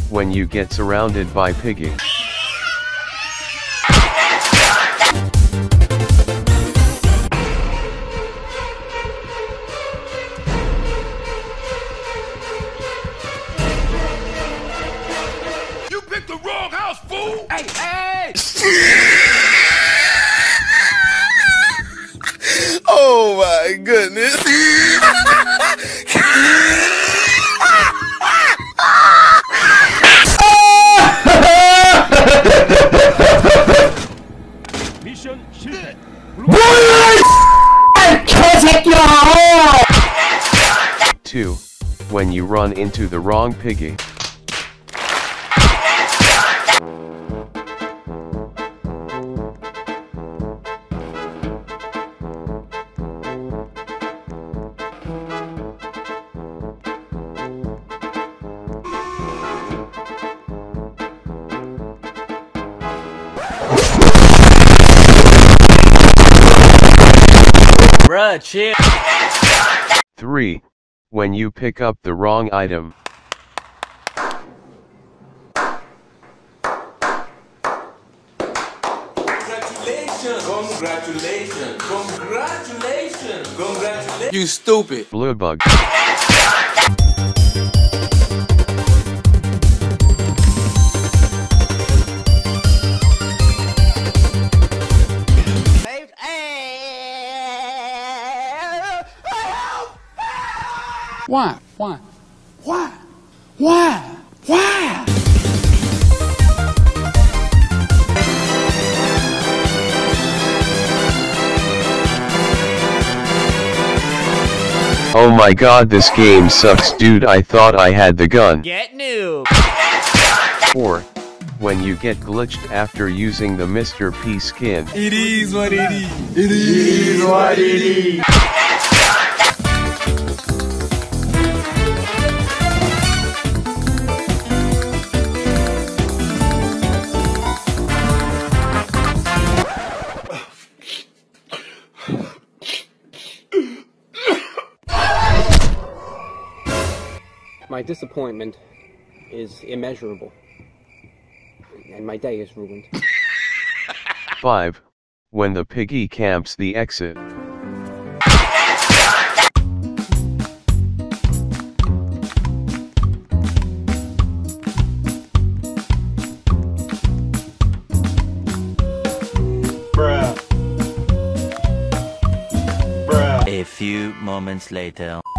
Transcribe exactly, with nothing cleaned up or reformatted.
when you get surrounded by Piggy. You picked the wrong house, fool! Hey, hey! Oh my goodness! 미션 실패. two. When you run into the wrong Piggy. Bruh, chill. three. When you pick up the wrong item. Congratulations! Congratulations! Congratulations! Congratulations! You stupid! BlueBug. Why? Why? Why? Why? Why? Oh my god, this game sucks, dude. I thought I had the gun. Get new. four. When you get glitched after using the Mister P skin. It is what it is. It is what it is. My disappointment is immeasurable, and my day is ruined. five. When the Piggy camps the exit. Bruh. Bruh. A few moments later.